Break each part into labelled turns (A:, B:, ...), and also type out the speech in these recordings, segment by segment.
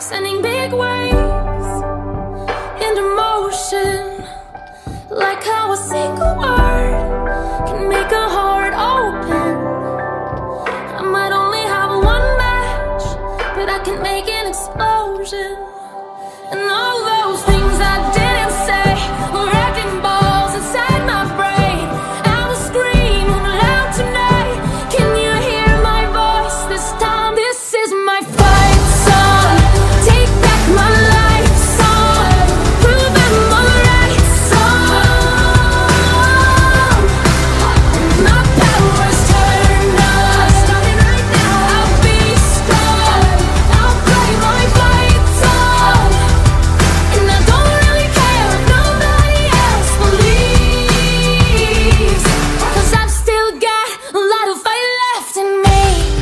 A: sending big waves into motion, like how a single word can make a heart open. I might only have one match, but I can make an explosion. And all those things I didn't say were wrecking balls inside my brain. I will scream loud tonight. Can you hear my voice this time? This is my fight song. Take back my life song. Prove I'm alright song. My power's turned on. Starting right now. I'll be strong. I'll play my fight song. And I don't really care if nobody else believes, 'cause I've still got a lot of fight left in me.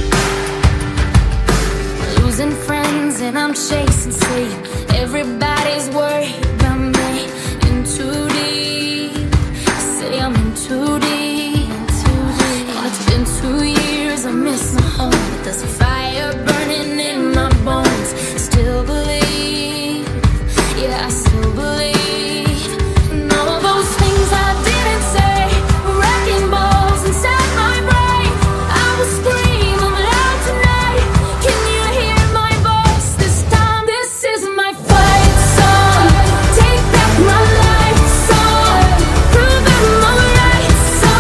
A: Losing friends and I'm chasing sleep. Everybody's worried about me. In too deep. Say I'm in too deep. And it's been 2 years, I miss my home, but there's a fire burning in my bones. Still believe, yeah, I still believe. And all those things I didn't say were wrecking balls inside my brain. I will scream loud tonight. Can you hear my voice this time? This is my fight song. Take back my life song. Prove I'm alright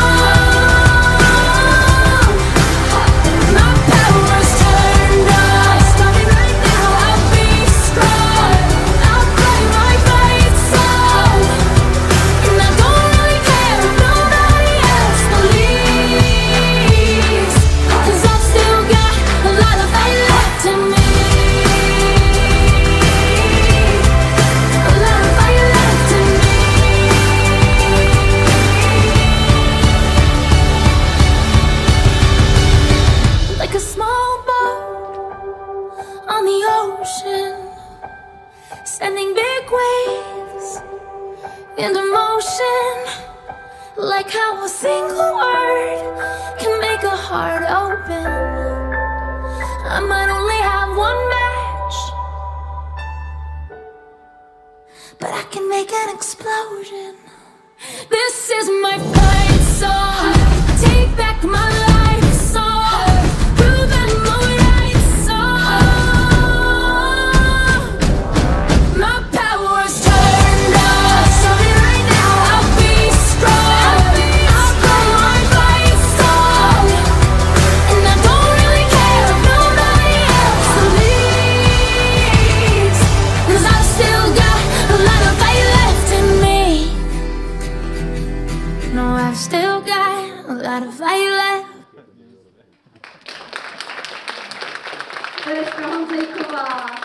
A: song. My power's turned on. Starting right now. I'll be strong. I'll play my fight song. And I don't really care if nobody else believes, 'cause I've still got a lot of fight left in me. A lot of fight left in me. Like a small boat on the ocean, sending big waves into motion, like how a single word can make a heart open. I might only have one match, but I can make an explosion. This is my fight song. Take back my life song. Prove I'm alright song. My power's turned on. Starting right now. I'll be strong. I'll play my fight song. And I don't really care if nobody else believes, 'cause I've still got a lot of fight left in me. No, I've still got a lot of fight left.
B: Tereška Honzejková.